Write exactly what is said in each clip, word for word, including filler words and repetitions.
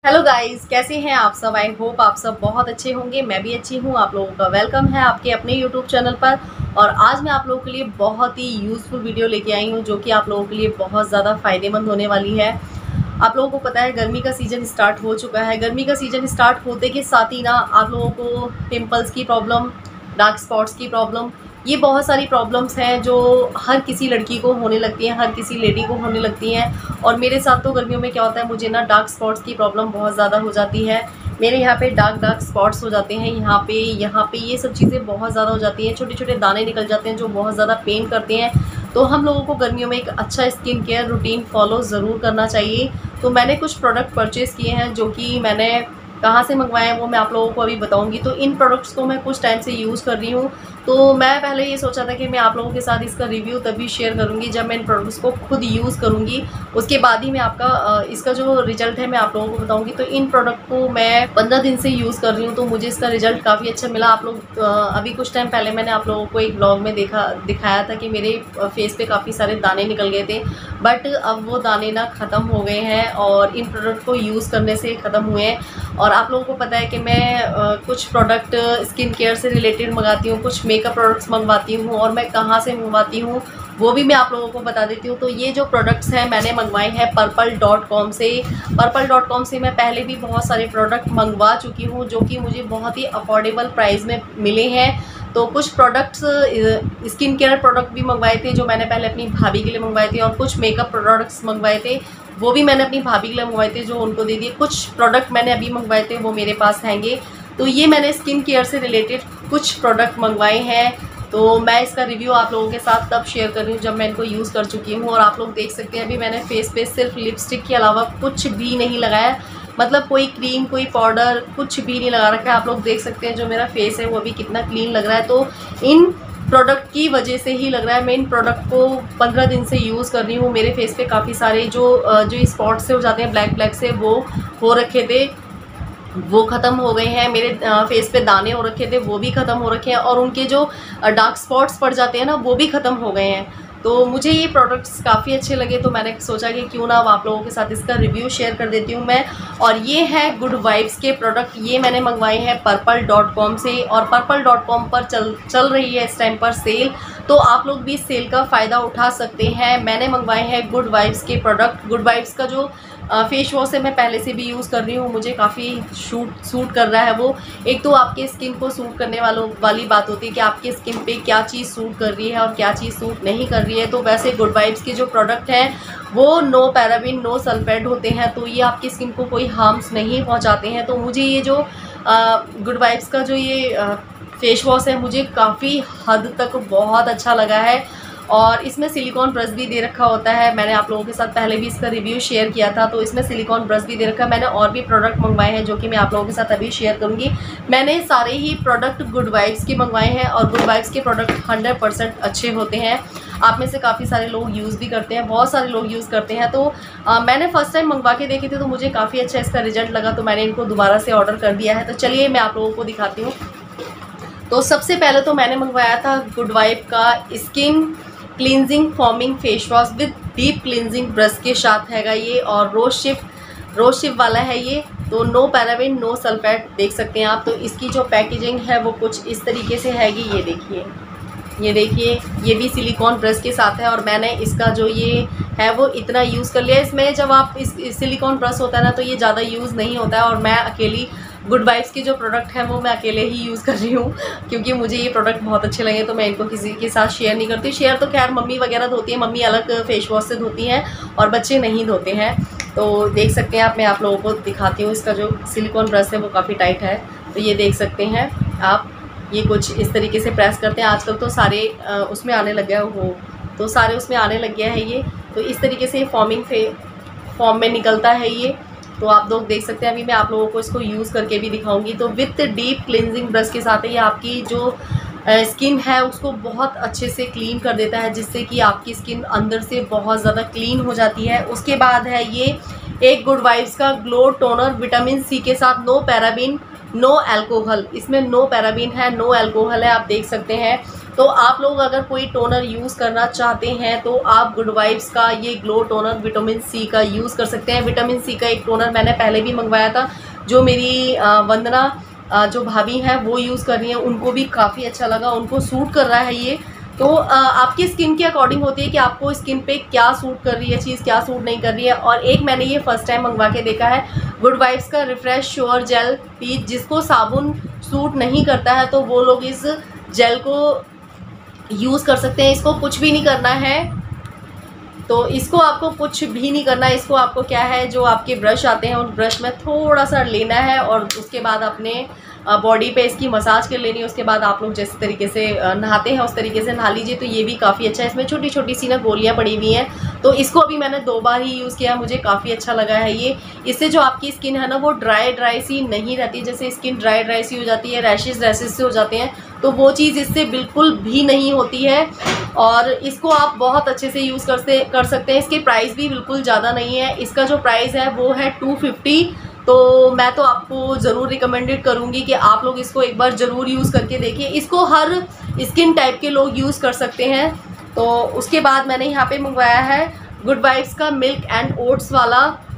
Hello guys, कैसे हैं आप सब। आई होप आप सब बहुत अच्छे होंगे। मैं भी अच्छी हूँ। आप लोगों का वेलकम है आपके अपने यूट्यूब चैनल पर। और आज मैं आप लोगों के लिए बहुत ही यूज़फुल वीडियो लेके आई हूँ जो कि आप लोगों के लिए बहुत ज़्यादा फ़ायदेमंद होने वाली है। आप लोगों को पता है गर्मी का सीज़न स्टार्ट हो चुका है। गर्मी का सीज़न स्टार्ट होते के साथ ही ना आप लोगों को पिंपल्स की प्रॉब्लम, डार्क स्पॉट्स की प्रॉब्लम, ये बहुत सारी प्रॉब्लम्स हैं जो हर किसी लड़की को होने लगती हैं, हर किसी लेडी को होने लगती हैं। और मेरे साथ तो गर्मियों में क्या होता है, मुझे ना डार्क स्पॉट्स की प्रॉब्लम बहुत ज़्यादा हो जाती है। मेरे यहाँ पे डार्क डार्क स्पॉट्स हो जाते हैं, यहाँ पे यहाँ पे ये सब चीज़ें बहुत ज़्यादा हो जाती हैं। छोटे छोटे दाने निकल जाते हैं जो बहुत ज़्यादा पेन करते हैं। तो हम लोगों को गर्मियों में एक अच्छा स्किन केयर रूटीन फॉलो ज़रूर करना चाहिए। तो मैंने कुछ प्रोडक्ट परचेज़ किए हैं जो कि मैंने कहाँ से मंगवाए हैं वो मैं आप लोगों को अभी बताऊंगी। तो इन प्रोडक्ट्स को मैं कुछ टाइम से यूज़ कर रही हूँ। तो मैं पहले ये सोचा था कि मैं आप लोगों के साथ इसका रिव्यू तभी शेयर करूँगी जब मैं इन प्रोडक्ट्स को खुद यूज़ करूँगी। उसके बाद ही मैं आपका इसका जो रिजल्ट है मैं आप लोगों को बताऊँगी। तो इन प्रोडक्ट को मैं पंद्रह दिन से यूज़ कर रही हूँ, तो मुझे इसका रिजल्ट काफ़ी अच्छा मिला। आप लोग अभी कुछ टाइम पहले मैंने आप लोगों को एक ब्लॉग में देखा दिखाया था कि मेरे फेस पे काफ़ी सारे दाने निकल गए थे, बट अब वो दाने ना ख़त्म हो गए हैं और इन प्रोडक्ट को यूज़ करने से ख़त्म हुए हैं। और आप लोगों को पता है कि मैं आ, कुछ प्रोडक्ट स्किन केयर से रिलेटेड मंगाती हूँ, कुछ मेकअप प्रोडक्ट्स मंगवाती हूँ, और मैं कहाँ से मंगवाती हूँ वो भी मैं आप लोगों को बता देती हूँ। तो ये जो प्रोडक्ट्स हैं मैंने मंगवाए हैं पर्पल डॉट कॉम से। पर्पल डॉट कॉम से मैं पहले भी बहुत सारे प्रोडक्ट मंगवा चुकी हूँ जो कि मुझे बहुत ही अफोर्डेबल प्राइस में मिले हैं। तो कुछ प्रोडक्ट्स स्किन केयर प्रोडक्ट भी मंगवाए थे जो मैंने पहले अपनी भाभी के लिए मंगवाए थे, और कुछ मेकअप प्रोडक्ट्स मंगवाए थे वो भी मैंने अपनी भाभी के लिए मंगवाए थे जो उनको दे दिए। कुछ प्रोडक्ट मैंने अभी मंगवाए थे वो मेरे पास हैंगे। तो ये मैंने स्किन केयर से रिलेटेड कुछ प्रोडक्ट मंगवाए हैं। तो मैं इसका रिव्यू आप लोगों के साथ तब शेयर कर रही हूँ जब मैं इनको यूज़ कर चुकी हूँ। और आप लोग देख सकते हैं अभी मैंने फेस पे सिर्फ लिपस्टिक के अलावा कुछ भी नहीं लगाया, मतलब कोई क्रीम कोई पाउडर कुछ भी नहीं लगा रखा है। आप लोग देख सकते हैं जो मेरा फेस है वो अभी कितना क्लीन लग रहा है। तो इन प्रोडक्ट की वजह से ही लग रहा है। मैं इन प्रोडक्ट को पंद्रह दिन से यूज़ कर रही हूँ। मेरे फेस पे काफ़ी सारे जो जो स्पॉट्स से हो जाते हैं ब्लैक ब्लैक से वो हो रखे थे, वो ख़त्म हो गए हैं। मेरे फेस पे दाने हो रखे थे वो भी ख़त्म हो रखे हैं, और उनके जो डार्क स्पॉट्स पड़ जाते हैं ना वो भी ख़त्म हो गए हैं। तो मुझे ये प्रोडक्ट्स काफ़ी अच्छे लगे, तो मैंने सोचा कि क्यों ना अब आप लोगों के साथ इसका रिव्यू शेयर कर देती हूँ मैं। और ये है गुड वाइब्स के प्रोडक्ट, ये मैंने मंगवाए हैं पर्पल डॉट कॉम से। और पर्पल डॉट कॉम पर चल चल रही है इस टाइम पर सेल, तो आप लोग भी इस सेल का फ़ायदा उठा सकते हैं। मैंने मंगवाए हैं गुड वाइब्स के प्रोडक्ट। गुड वाइब्स का जो फेस वॉश है मैं पहले से भी यूज़ कर रही हूँ, मुझे काफ़ी शूट सूट कर रहा है वो। एक तो आपके स्किन को सूट करने वालों वाली बात होती है कि आपके स्किन पे क्या चीज़ सूट कर रही है और क्या चीज़ सूट नहीं कर रही है। तो वैसे गुड वाइब्स के जो प्रोडक्ट हैं वो नो पैराबिन नो सल्फेट होते हैं, तो ये आपकी स्किन को कोई हार्म्स नहीं पहुँचाते हैं। तो मुझे ये जो गुड वाइब्स का जो ये फेस वॉश है मुझे काफ़ी हद तक बहुत अच्छा लगा है। और इसमें सिलिकॉन ब्रश भी दे रखा होता है। मैंने आप लोगों के साथ पहले भी इसका रिव्यू शेयर किया था, तो इसमें सिलिकॉन ब्रश भी दे रखा है। मैंने और भी प्रोडक्ट मंगवाए हैं जो कि मैं आप लोगों के साथ अभी शेयर करूंगी। मैंने सारे ही प्रोडक्ट गुड वाइब्स के मंगवाए हैं, और गुड वाइब्स के प्रोडक्ट हंड्रेड परसेंट अच्छे होते हैं। आप में से काफ़ी सारे लोग यूज़ भी करते हैं, बहुत सारे लोग यूज़ करते हैं। तो आ, मैंने फर्स्ट टाइम मंगवा के देखे थे तो मुझे काफ़ी अच्छा इसका रिजल्ट लगा, तो मैंने इनको दोबारा से ऑर्डर कर दिया है। तो चलिए मैं आप लोगों को दिखाती हूँ। तो सबसे पहले तो मैंने मंगवाया था गुड वाइब का skin cleansing foaming face wash with deep cleansing brush के साथ हैगा ये, और रोज शिफ्ट रोज शिफ्ट वाला है ये। तो नो पैराबिन नो सल्फेट देख सकते हैं आप। तो इसकी जो पैकेजिंग है वो कुछ इस तरीके से हैगी, ये देखिए ये देखिए ये भी सिलिकॉन ब्रश के साथ है। और मैंने इसका जो ये है वो इतना यूज़ कर लिया। इसमें जब आप इस, इस सिलिकॉन ब्रश होता है ना तो ये ज़्यादा यूज़ नहीं होता है, और मैं अकेली गुड वाइब्स के जो प्रोडक्ट हैं वो मैं अकेले ही यूज़ कर रही हूँ क्योंकि मुझे ये प्रोडक्ट बहुत अच्छे लगे। तो मैं इनको किसी के साथ शेयर नहीं करती। शेयर तो खैर मम्मी वगैरह धोती हैं, मम्मी अलग फेस वॉश से धोती हैं और बच्चे नहीं धोते हैं। तो देख सकते हैं आप, मैं आप लोगों को दिखाती हूँ। इसका जो सिलिकॉन ब्रश है वो काफ़ी टाइट है, तो ये देख सकते हैं आप। ये कुछ इस तरीके से प्रेस करते हैं। आजकल तो सारे उसमें आने लग गया हो, तो सारे उसमें आने लग गया है ये। तो इस तरीके से फॉर्मिंग फे फॉर्म में निकलता है ये। तो आप लोग देख सकते हैं। अभी मैं आप लोगों को इसको यूज़ करके भी दिखाऊंगी। तो विथ डीप क्लिनजिंग ब्रश के साथ ये आपकी जो स्किन है उसको बहुत अच्छे से क्लीन कर देता है, जिससे कि आपकी स्किन अंदर से बहुत ज़्यादा क्लीन हो जाती है। उसके बाद है ये एक गुड वाइब्स का ग्लो टोनर विटामिन सी के साथ, नो पैराबिन नो अल्कोहल। इसमें नो पैराबिन है नो अल्कोहल है, आप देख सकते हैं। तो आप लोग अगर कोई टोनर यूज़ करना चाहते हैं तो आप गुड वाइब्स का ये ग्लो टोनर विटामिन सी का यूज़ कर सकते हैं। विटामिन सी का एक टोनर मैंने पहले भी मंगवाया था, जो मेरी वंदना जो भाभी हैं वो यूज़ कर रही हैं, उनको भी काफ़ी अच्छा लगा, उनको सूट कर रहा है ये। तो आपकी स्किन के अकॉर्डिंग होती है कि आपको स्किन पे क्या सूट कर रही है चीज़, क्या सूट नहीं कर रही है। और एक मैंने ये फर्स्ट टाइम मंगवा के देखा है, गुड वाइब्स का रिफ्रेश श्योर जेल पीच। जिसको साबुन सूट नहीं करता है तो वो लोग इस जेल को यूज़ कर सकते हैं। इसको कुछ भी नहीं करना है, तो इसको आपको कुछ भी नहीं करना है। इसको आपको क्या है, जो आपके ब्रश आते हैं उन ब्रश में थोड़ा सा लेना है और उसके बाद अपने बॉडी पे इसकी मसाज कर लेनी है। उसके बाद आप लोग जिस तरीके से नहाते हैं उस तरीके से नहा लीजिए, तो ये भी काफ़ी अच्छा है। इसमें छोटी छोटी सी ना गोलियां पड़ी हुई हैं, तो इसको अभी मैंने दो बार ही यूज़ किया, मुझे काफ़ी अच्छा लगा है ये। इससे जो आपकी स्किन है ना वो ड्राई ड्राई सी नहीं रहती। जैसे स्किन ड्राई ड्राई सी हो जाती है, रैशेज़ रैशेज़ से हो जाते हैं, तो वो चीज़ इससे बिल्कुल भी नहीं होती है। और इसको आप बहुत अच्छे से यूज़ करते कर सकते हैं। इसके प्राइस भी बिल्कुल ज़्यादा नहीं है। इसका जो प्राइस है वो है टू फिफ्टी। तो मैं तो आपको ज़रूर रिकमेंडेड करूँगी कि आप लोग इसको एक बार ज़रूर यूज़ करके देखिए। इसको हर स्किन टाइप के लोग यूज़ कर सकते हैं। तो उसके बाद मैंने यहाँ पे मंगवाया है गुड वाइब्स का मिल्क एंड ओट्स वाला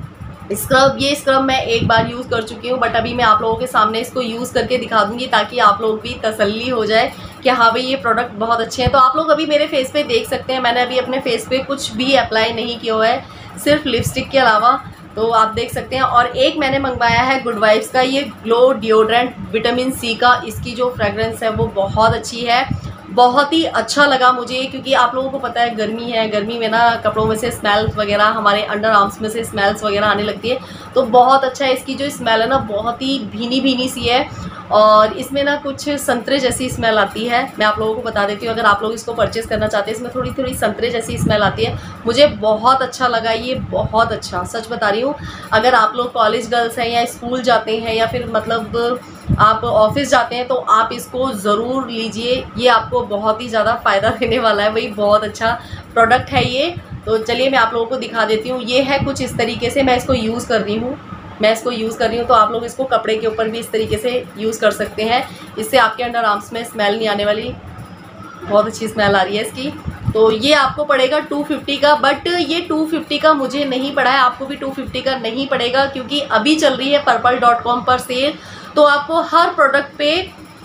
स्क्रब। ये स्क्रब मैं एक बार यूज़ कर चुकी हूँ, बट अभी मैं आप लोगों के सामने इसको यूज़ करके दिखा दूँगी ताकि आप लोग भी तसल्ली हो जाए कि हाँ भाई ये प्रोडक्ट बहुत अच्छे हैं। तो आप लोग अभी मेरे फेस पे देख सकते हैं, मैंने अभी अपने फेस पे कुछ भी अप्लाई नहीं किया हुआ है, सिर्फ लिपस्टिक के अलावा, तो आप देख सकते हैं। और एक मैंने मंगवाया है गुड वाइब्स का ये ग्लो डिओड्रेंट विटामिन सी का। इसकी जो फ्रेगरेंस है वो बहुत अच्छी है, बहुत ही अच्छा लगा मुझे, क्योंकि आप लोगों को पता है गर्मी है, गर्मी में ना कपड़ों में से स्मेल्स वगैरह, हमारे अंडर आर्म्स में से स्मेल्स वगैरह आने लगती है। तो बहुत अच्छा है, इसकी जो स्मेल है ना बहुत ही भीनी भीनी सी है और इसमें ना कुछ संतरे जैसी स्मेल आती है। मैं आप लोगों को बता देती हूँ, अगर आप लोग इसको परचेज़ करना चाहते हैं, इसमें थोड़ी थोड़ी संतरे जैसी स्मेल आती है। मुझे बहुत अच्छा लगा ये, बहुत अच्छा, सच बता रही हूँ। अगर आप लोग कॉलेज गर्ल्स हैं या स्कूल जाते हैं या फिर मतलब आप ऑफिस जाते हैं तो आप इसको ज़रूर लीजिए, ये आपको बहुत ही ज़्यादा फ़ायदा देने वाला है भाई। बहुत अच्छा प्रोडक्ट है ये। तो चलिए मैं आप लोगों को दिखा देती हूँ। ये है कुछ इस तरीके से, मैं इसको यूज़ कर रही हूँ मैं इसको यूज़ कर रही हूँ तो आप लोग इसको कपड़े के ऊपर भी इस तरीके से यूज़ कर सकते हैं। इससे आपके अंडर आर्म्स में स्मेल नहीं आने वाली, बहुत अच्छी स्मेल आ रही है इसकी। तो ये आपको पड़ेगा टू फिफ्टी का, बट ये टू फिफ्टी का मुझे नहीं पड़ा है, आपको भी टू फिफ्टी का नहीं पड़ेगा, क्योंकि अभी चल रही है पर्पल डॉट कॉम पर सेल। तो आपको हर प्रोडक्ट पे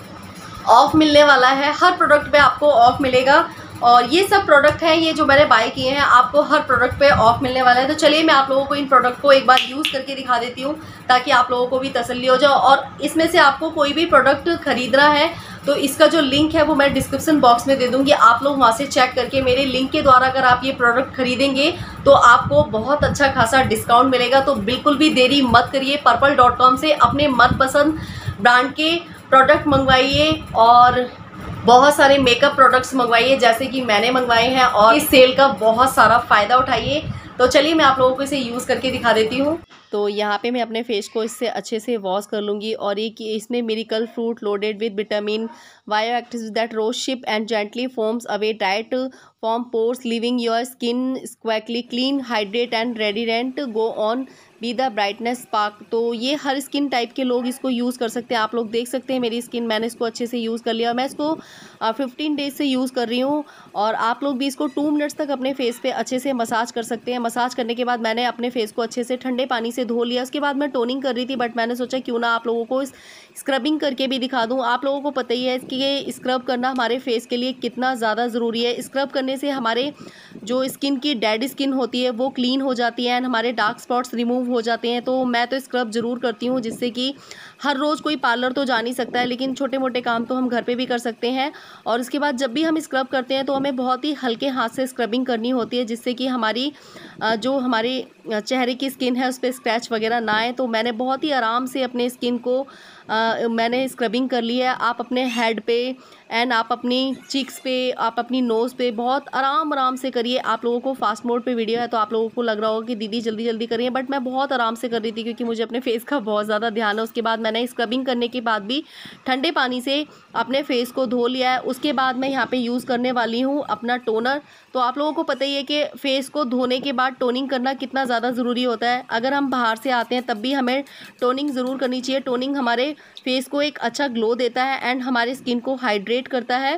ऑफ मिलने वाला है, हर प्रोडक्ट पे आपको ऑफ मिलेगा। और ये सब प्रोडक्ट हैं, ये जो मैंने बाय किए हैं, आपको हर प्रोडक्ट पे ऑफ मिलने वाला है। तो चलिए मैं आप लोगों को इन प्रोडक्ट को एक बार यूज़ करके दिखा देती हूँ ताकि आप लोगों को भी तसल्ली हो जाए। और इसमें से आपको कोई भी प्रोडक्ट खरीदना है तो इसका जो लिंक है वो मैं डिस्क्रिप्शन बॉक्स में दे दूँगी, आप लोग वहाँ से चेक करके मेरे लिंक के द्वारा अगर आप ये प्रोडक्ट खरीदेंगे तो आपको बहुत अच्छा खासा डिस्काउंट मिलेगा। तो बिल्कुल भी देरी मत करिए, पर्पल डॉट कॉम से अपने मनपसंद ब्रांड के प्रोडक्ट मंगवाइए और बहुत सारे मेकअप प्रोडक्ट्स मंगवाइए जैसे कि मैंने मंगवाए हैं, और इस सेल का बहुत सारा फ़ायदा उठाइए। तो चलिए मैं आप लोगों को इसे यूज़ करके दिखा देती हूँ। तो यहाँ पे मैं अपने फेस को इससे अच्छे से वॉश कर लूँगी। और ये कि इसमें miracle fruit loaded with vitamin bio active that rosehip and gently foams away डाइट from pores leaving your skin squeaky clean hydrate and radiant go on be the brightness spark. तो ये हर skin type के लोग इसको use कर सकते हैं। आप लोग देख सकते हैं मेरी स्किन, मैंने इसको अच्छे से यूज़ कर लिया। मैं इसको फिफ्टीन डेज से यूज़ कर रही हूँ और आप लोग भी इसको टू मिनट्स तक अपने फेस पे अच्छे से मसाज कर सकते हैं। मसाज करने के बाद मैंने अपने फेस को अच्छे से ठंडे पानी से धो लिया। उसके बाद मैं टोनिंग कर रही थी, बट मैंने सोचा क्यों ना आप लोगों को स्क्रबिंग करके भी दिखा दूँ। आप लोगों को पता ही है कि ये स्क्रब करना हमारे फेस के लिए कितना ज़्यादा ज़रूरी है। स्क्रब करने से हमारे जो स्किन की डेड स्किन होती है वो क्लीन हो जाती है एंड हमारे डार्क स्पॉट्स रिमूव हो जाते हैं। तो मैं तो स्क्रब ज़रूर करती हूँ, जिससे कि हर रोज़ कोई पार्लर तो जा नहीं सकता है, लेकिन छोटे मोटे काम तो हम घर पे भी कर सकते हैं। और उसके बाद जब भी हम स्क्रब करते हैं तो हमें बहुत ही हल्के हाथ से स्क्रबिंग करनी होती है, जिससे कि हमारी जो हमारे चेहरे की स्किन है उस पर स्क्रैच वगैरह ना आए। तो मैंने बहुत ही आराम से अपने स्किन को आ, मैंने स्क्रबिंग कर ली है। आप अपने हेड पे एंड आप अपनी चीक्स पे, आप अपनी नोज़ पे बहुत आराम आराम से करिए। आप लोगों को फास्ट मोड पे वीडियो है तो आप लोगों को लग रहा होगा कि दीदी जल्दी जल्दी करिए, बट मैं बहुत आराम से कर रही थी क्योंकि मुझे अपने फेस का बहुत ज़्यादा ध्यान है। उसके बाद मैंने स्क्रबिंग करने के बाद भी ठंडे पानी से अपने फेस को धो लिया है। उसके बाद मैं यहाँ पे यूज़ करने वाली हूँ अपना टोनर। तो आप लोगों को पता ही है कि फेस को धोने के बाद टोनिंग करना कितना ज़्यादा ज़रूरी होता है। अगर हम बाहर से आते हैं तब भी हमें टोनिंग ज़रूर करनी चाहिए। टोनिंग हमारे फेस को एक अच्छा ग्लो देता है एंड हमारे स्किन को हाइड्रेट करता है।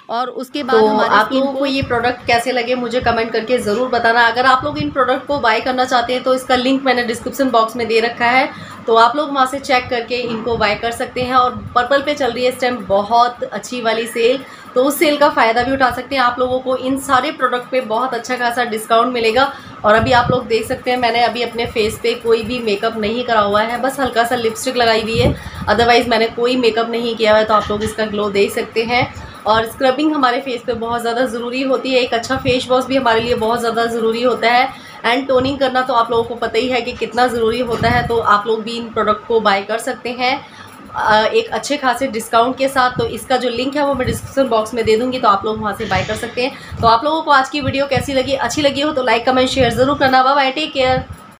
और उसके बाद तो आप लोगों को ये प्रोडक्ट कैसे लगे मुझे कमेंट करके ज़रूर बताना। अगर आप लोग इन प्रोडक्ट को बाय करना चाहते हैं तो इसका लिंक मैंने डिस्क्रिप्शन बॉक्स में दे रखा है, तो आप लोग वहाँ से चेक करके इनको बाय कर सकते हैं। और पर्पल पे चल रही है इस टाइम बहुत अच्छी वाली सेल, तो उस सेल का फ़ायदा भी उठा सकते हैं। आप लोगों को इन सारे प्रोडक्ट पे बहुत अच्छा खासा डिस्काउंट मिलेगा। और अभी आप लोग देख सकते हैं मैंने अभी अपने फेस पे कोई भी मेकअप नहीं करा हुआ है, बस हल्का सा लिपस्टिक लगाई हुई है, अदरवाइज़ मैंने कोई मेकअप नहीं किया हुआ है। तो आप लोग इसका ग्लो देख सकते हैं। और स्क्रबिंग हमारे फेस पे बहुत ज़्यादा ज़रूरी होती है, एक अच्छा फेस वॉश भी हमारे लिए बहुत ज़्यादा ज़रूरी होता है। एंड टोनिंग करना तो आप लोगों को पता ही है कि कितना ज़रूरी होता है। तो आप लोग भी इन प्रोडक्ट को बाय कर सकते हैं एक अच्छे खासे डिस्काउंट के साथ। तो इसका जो लिंक है वो मैं डिस्क्रिप्शन बॉक्स में दे दूंगी, तो आप लोग वहाँ से बाय कर सकते हैं। तो आप लोगों को आज की वीडियो कैसी लगी, अच्छी लगी हो तो लाइक कमेंट शेयर ज़रूर करना। Bye bye, take care.